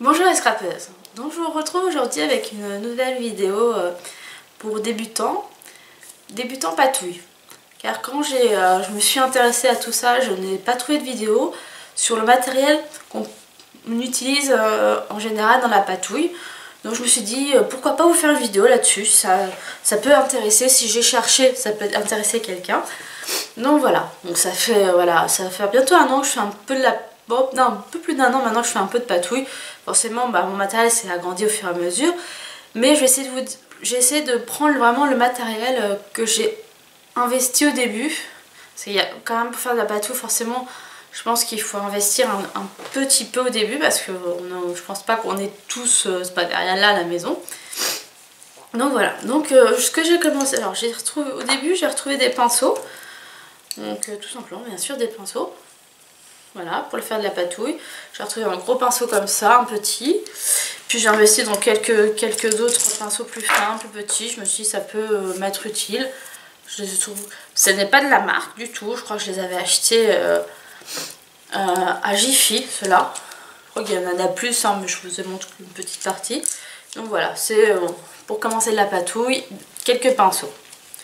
Bonjour les scrapeuses, donc je vous retrouve aujourd'hui avec une nouvelle vidéo pour débutants patouille. Car quand je me suis intéressée à tout ça, je n'ai pas trouvé de vidéo sur le matériel qu'on utilise en général dans la patouille. Donc je me suis dit pourquoi pas vous faire une vidéo là-dessus, ça peut intéresser, si j'ai cherché ça peut intéresser quelqu'un. Donc voilà, donc ça fait bientôt un an que je fais un peu de la... Bon, non, un peu plus d'un an maintenant que je fais un peu de patouille. Forcément mon matériel s'est agrandi au fur et à mesure. Mais j'ai essayé de prendre vraiment le matériel que j'ai investi au début. Parce qu'il y a quand même pour faire de la patouille forcément je pense qu'il faut investir un petit peu au début. Parce que je pense pas qu'on est tous ce matériel là à la maison. Donc voilà, donc ce que j'ai commencé, alors au début j'ai retrouvé des pinceaux. Donc tout simplement bien sûr des pinceaux. Voilà, pour le faire de la patouille. J'ai retrouvé un gros pinceau comme ça, un petit. Puis j'ai investi dans quelques autres pinceaux plus fins, plus petits. Je me suis dit ça peut m'être utile. Je les trouve... Ce n'est pas de la marque du tout. Je crois que je les avais achetés à Jiffy, ceux-là. Je crois qu'il y en a plus, hein, mais je vous ai montré une petite partie. Donc voilà, c'est pour commencer de la patouille, quelques pinceaux.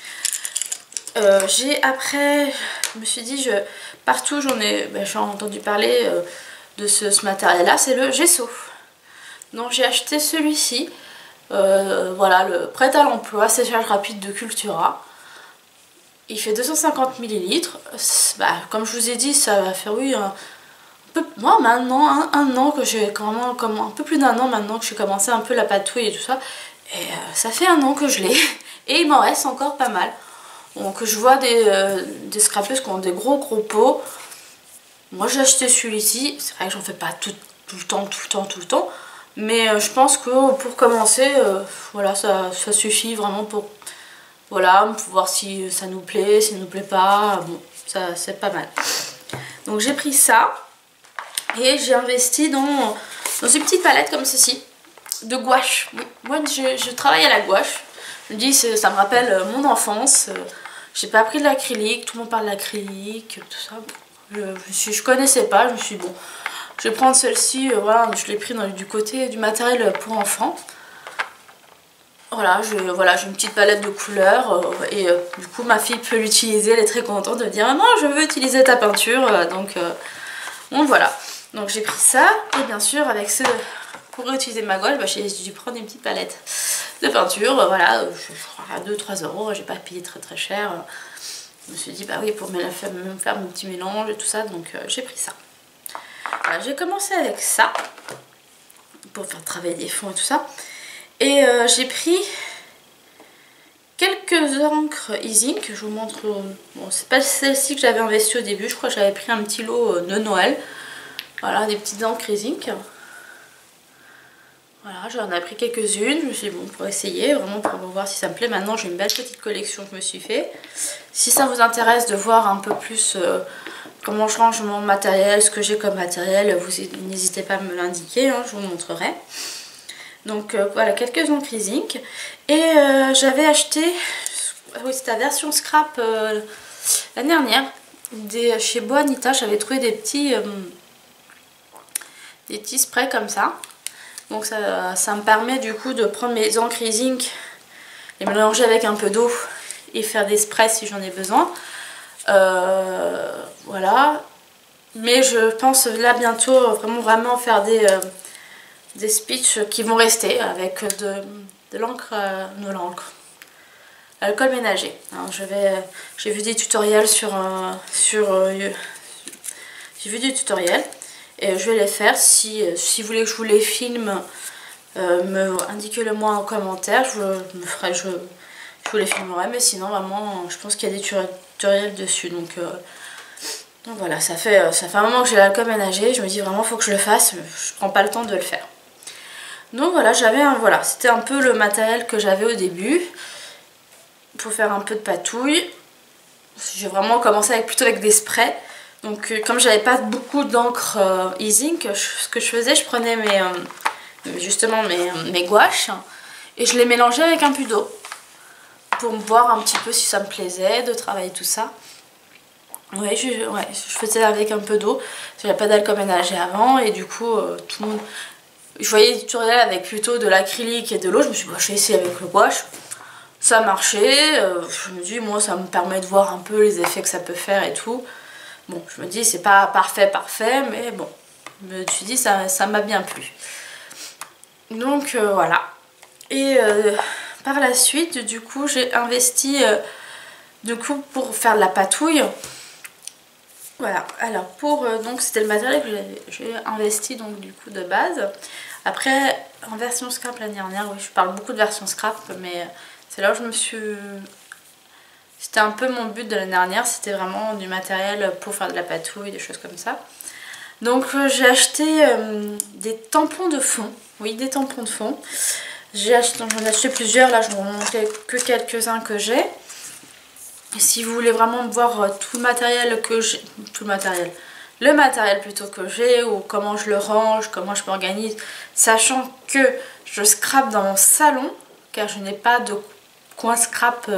Après, je me suis dit, partout j'ai entendu parler de ce matériel-là, c'est le gesso. Donc j'ai acheté celui-ci, voilà, le prêt à l'emploi, séchage rapide de Cultura. Il fait 250 ml. Comme je vous ai dit, ça va faire moi maintenant, un an que j'ai un peu plus d'un an maintenant que j'ai commencé un peu la patouille et tout ça. Et ça fait un an que je l'ai. Et il m'en reste encore pas mal. Donc je vois des scrapeuses qui ont des gros pots. Moi j'ai acheté celui-ci. C'est vrai que j'en fais pas tout le temps. Mais je pense que pour commencer, voilà, ça suffit vraiment pour voir si ça nous plaît, si ça nous plaît pas. Bon, ça c'est pas mal. Donc j'ai pris ça. Et j'ai investi dans une petite palette comme ceci. De gouache. Oui. Moi je travaille à la gouache. Je me dis ça me rappelle mon enfance. J'ai pas pris de l'acrylique, tout le monde parle de l'acrylique, tout ça. Je connaissais pas, je me suis dit bon, je vais prendre celle-ci, voilà, je l'ai pris du côté du matériel pour enfants. Voilà, j'ai une petite palette de couleurs et du coup ma fille peut l'utiliser, elle est très contente de me dire maman je veux utiliser ta peinture, donc voilà. Donc j'ai pris ça et bien sûr pour utiliser ma gouache, j'ai dû prendre une petite palette de peinture, voilà, à 2-3 euros, j'ai pas payé très cher. Je me suis dit bah oui, pour me faire mon petit mélange et tout ça, donc j'ai pris ça. Voilà, j'ai commencé avec ça pour faire travailler des fonds et tout ça. Et j'ai pris quelques encres e-ink, je vous montre. Bon, c'est pas celle-ci que j'avais investi au début, je crois que j'avais pris un petit lot de Noël. Voilà, des petites encres e-ink. Voilà, j'en ai pris quelques-unes, je me suis dit bon, pour essayer, vraiment pour voir si ça me plaît. Maintenant j'ai une belle petite collection que je me suis fait. Si ça vous intéresse de voir un peu plus comment je range mon matériel, ce que j'ai comme matériel, vous n'hésitez pas à me l'indiquer, hein, je vous montrerai. Donc voilà, quelques encres e-ink. Et j'avais acheté, oui c'était la version scrap l'année dernière, chez Boanita, j'avais trouvé des petits sprays comme ça. Donc ça me permet du coup de prendre mes encres e-ink, les mélanger avec un peu d'eau et faire des sprays si j'en ai besoin. Voilà. Mais je pense là bientôt vraiment faire des speeches qui vont rester avec de l'encre, l'alcool ménager. J'ai vu des tutoriels j'ai vu des tutoriels. Et je vais les faire. Si vous voulez que je vous les filme, indiquez-le moi en commentaire. Je vous les filmerai. Mais sinon, vraiment, je pense qu'il y a des tutoriels dessus. Donc voilà, ça fait un moment que j'ai l'alcool ménager. Je me dis vraiment, il faut que je le fasse. Je prends pas le temps de le faire. Donc voilà, c'était un peu le matériel que j'avais au début. Pour faire un peu de patouille. J'ai vraiment commencé plutôt avec des sprays. Donc comme j'avais pas beaucoup d'encre e-ink, ce que je faisais, je prenais mes gouaches et je les mélangeais avec un peu d'eau pour voir un petit peu si ça me plaisait de travailler tout ça. Ouais, je faisais avec un peu d'eau, j'avais pas d'alcool ménager avant et du coup tout le monde Je voyais des tutoriels avec plutôt de l'acrylique et de l'eau, je me suis dit bah, je vais essayer avec le gouache. Ça marchait, je me dis moi ça me permet de voir un peu les effets que ça peut faire et tout. Bon, je me dis c'est pas parfait, mais bon, je me suis dit ça m'a bien plu. Donc voilà. Et par la suite, du coup, j'ai investi pour faire de la patouille. Voilà, alors donc c'était le matériel que j'ai investi donc du coup de base. Après, en version scrap l'année dernière, oui, je parle beaucoup de version scrap, mais c'est là où je me suis... C'était un peu mon but de l'année dernière, c'était vraiment du matériel pour faire de la patouille, des choses comme ça. Donc j'ai acheté des tampons de fond, oui des tampons de fond. J'en ai acheté plusieurs, là je ne vous montrer que quelques-uns que j'ai. Et si vous voulez vraiment voir tout le matériel que j'ai, le matériel plutôt que j'ai, ou comment je le range, comment je m'organise, sachant que je scrape dans mon salon, car je n'ai pas de coin scrap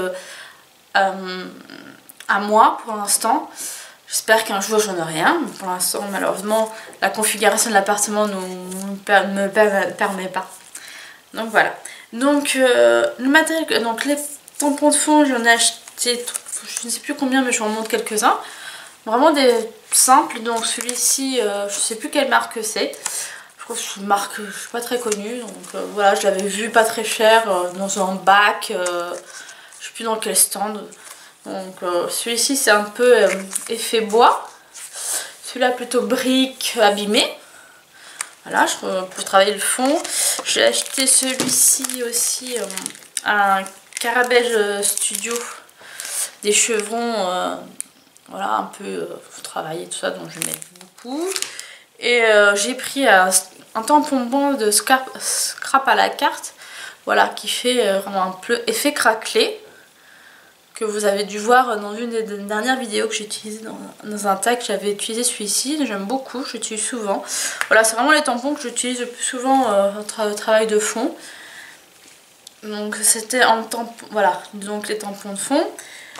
à moi pour l'instant. J'espère qu'un jour j'en aurai un, mais pour l'instant malheureusement la configuration de l'appartement ne me permet pas. Donc voilà. Donc le matériel, donc les tampons de fond, j'en ai acheté, je ne sais plus combien, mais je vous en montre quelques-uns. Vraiment des simples. Donc celui-ci, je sais plus quelle marque c'est. Je crois que c'est une marque, je suis pas très connue. Donc voilà, je l'avais vu pas très cher dans un bac. Je sais plus dans quel stand. Donc celui-ci c'est un peu effet bois. Celui-là plutôt brique abîmée. Voilà, pour travailler le fond. J'ai acheté celui-ci aussi, un Caramel Studio, des chevrons, voilà, un peu pour travailler tout ça, donc je mets beaucoup. Et j'ai pris un tampon bon de scrap à la carte, voilà, qui fait vraiment un peu effet craquelé, que vous avez dû voir dans une des dernières vidéos que j'ai utilisé dans un tag. J'avais utilisé celui-ci, j'aime beaucoup, j'utilise souvent. Voilà, c'est vraiment les tampons que j'utilise le plus souvent au travail de fond. Donc c'était en tampon, voilà, donc les tampons de fond.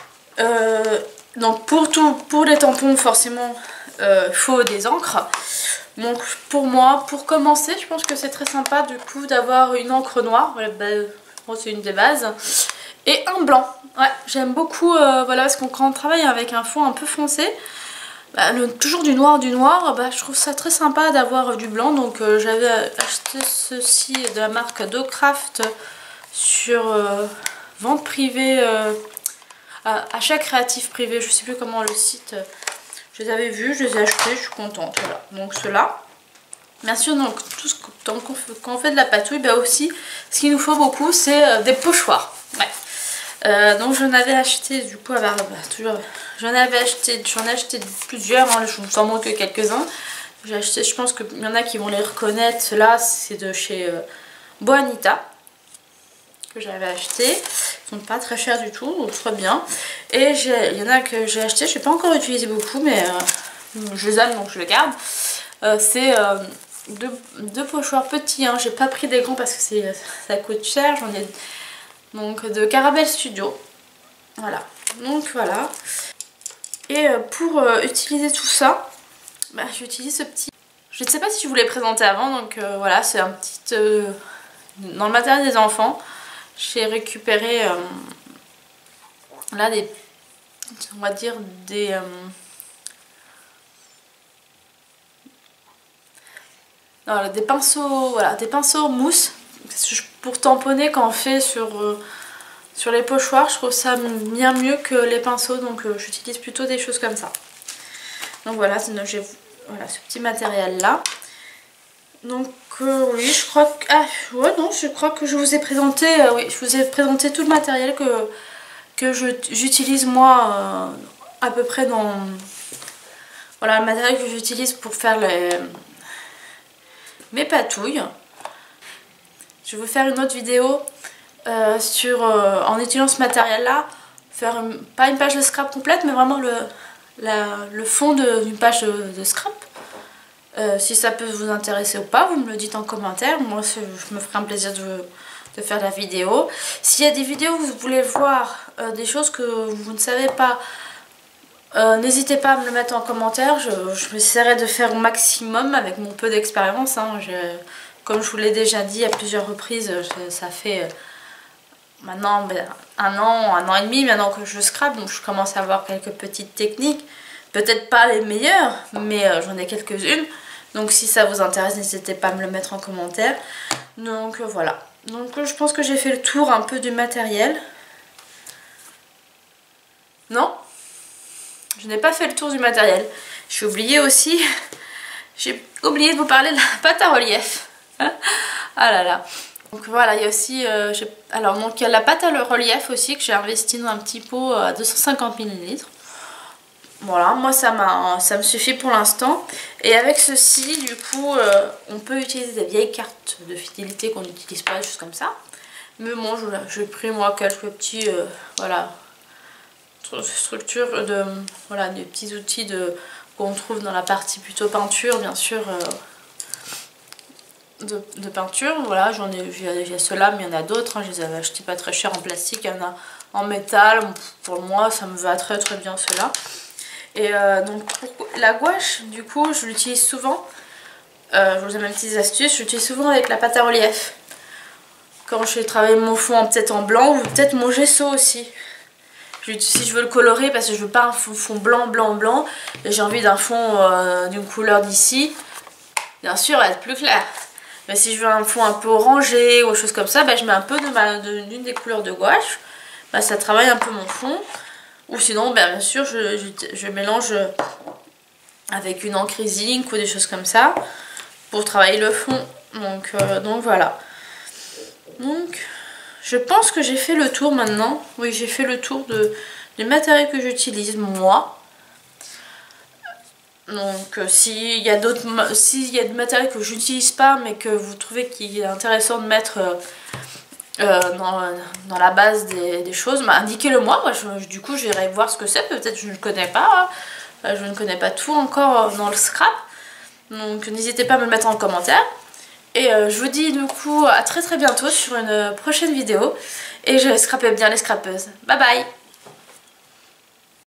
Donc pour les tampons forcément il faut des encres. Donc pour moi, pour commencer, je pense que c'est très sympa du coup d'avoir une encre noire, voilà, c'est une des bases, et un blanc. Ouais, j'aime beaucoup, voilà, parce que quand on travaille avec un fond un peu foncé, toujours du noir, je trouve ça très sympa d'avoir du blanc. Donc j'avais acheté ceci de la marque Docraft sur vente privée, achat créatif privé, je sais plus comment le site, je les avais vus, je les ai achetés, je suis contente. Voilà, donc ceux-là. Bien sûr, donc, quand on fait de la patouille, aussi, ce qu'il nous faut beaucoup, c'est des pochoirs. Ouais. Donc j'en avais acheté, du coup, j'en ai acheté plusieurs, hein, je vous en montre que quelques-uns. J'ai acheté, je pense qu'il y en a qui vont les reconnaître. Ceux-là, c'est de chez Boanita, que j'avais acheté. Ils sont pas très chers du tout, donc très bien. Et il y en a que j'ai acheté, je n'ai pas encore utilisé beaucoup, mais je les aime, donc je les garde. C'est deux pochoirs petits, hein. J'ai pas pris des grands parce que ça coûte cher. J'en ai donc de Caramel Studio. Voilà, donc voilà. Et pour utiliser tout ça, j'utilise ce petit... Je ne sais pas si je vous l'ai présenté avant, donc voilà, c'est un petit... dans le matériel des enfants, j'ai récupéré là on va dire des pinceaux, voilà, des pinceaux mousse pour tamponner quand on fait sur les pochoirs. Je trouve ça bien mieux que les pinceaux, donc j'utilise plutôt des choses comme ça. Donc voilà, j'ai voilà, ce petit matériel là. Donc oui, je crois que... Ah ouais, non, je crois que je vous ai présenté, oui, je vous ai présenté tout le matériel que j'utilise moi à peu près dans... Voilà, le matériel que j'utilise pour faire mes patouilles. Je vais vous faire une autre vidéo en utilisant ce matériel là, faire pas une page de scrap complète, mais vraiment le fond d'une page de scrap. Si ça peut vous intéresser ou pas, vous me le dites en commentaire. Moi je me ferai un plaisir de faire la vidéo. S'il y a des vidéos où vous voulez voir des choses que vous ne savez pas, n'hésitez pas à me le mettre en commentaire. Je essaierai de faire au maximum avec mon peu d'expérience, hein. comme je vous l'ai déjà dit à plusieurs reprises, ça fait maintenant un an et demi maintenant que je scrape, donc je commence à avoir quelques petites techniques. Peut-être pas les meilleures, mais j'en ai quelques-unes. Donc si ça vous intéresse, n'hésitez pas à me le mettre en commentaire. Donc voilà. Donc je pense que j'ai fait le tour un peu du matériel. Non, je n'ai pas fait le tour du matériel. J'ai oublié aussi, j'ai oublié de vous parler de la pâte à relief. Ah là là. Donc voilà, il y a aussi, alors donc il y a la pâte à relief aussi que j'ai investi dans un petit pot à 250 ml. Voilà, moi ça me suffit pour l'instant. Et avec ceci, du coup, on peut utiliser des vieilles cartes de fidélité qu'on n'utilise pas, juste comme ça. Mais bon, j'ai pris moi quelques petits, voilà, structures de, voilà, des petits outils qu'on trouve dans la partie plutôt peinture, bien sûr, de peinture. Voilà, j'ai ceux-là, mais il y en a d'autres, hein, je les avais achetés pas très cher en plastique, il y en a en métal. Pour moi, ça me va très très bien ceux-là. Et donc pour la gouache, du coup, je l'utilise souvent. Je vous ai mes petites astuces, je l'utilise souvent avec la pâte à relief. Quand je vais travailler mon fond peut-être en blanc ou peut-être mon gesso aussi. Si je veux le colorer parce que je veux pas un fond blanc, blanc, et j'ai envie d'un fond d'une couleur d'ici, bien sûr, elle va être plus claire. Mais si je veux un fond un peu orangé ou autre chose comme ça, bah, je mets un peu d'une des couleurs de gouache. Bah, ça travaille un peu mon fond. Ou sinon, bah, bien sûr, je mélange avec une encre zinc ou des choses comme ça pour travailler le fond. Donc voilà. Donc, je pense que j'ai fait le tour maintenant. Oui, j'ai fait le tour du matériel que j'utilise moi. Donc s'il y a du matériel que j'utilise pas mais que vous trouvez qu'il est intéressant de mettre dans la base des choses, bah, indiquez-le moi. Du coup j'irai voir ce que c'est, peut-être je ne connais pas, hein. Je ne connais pas tout encore dans le scrap. Donc n'hésitez pas à me le mettre en commentaire. Et je vous dis du coup à très très bientôt sur une prochaine vidéo. Et je scrapez bien les scrapeuses. Bye bye.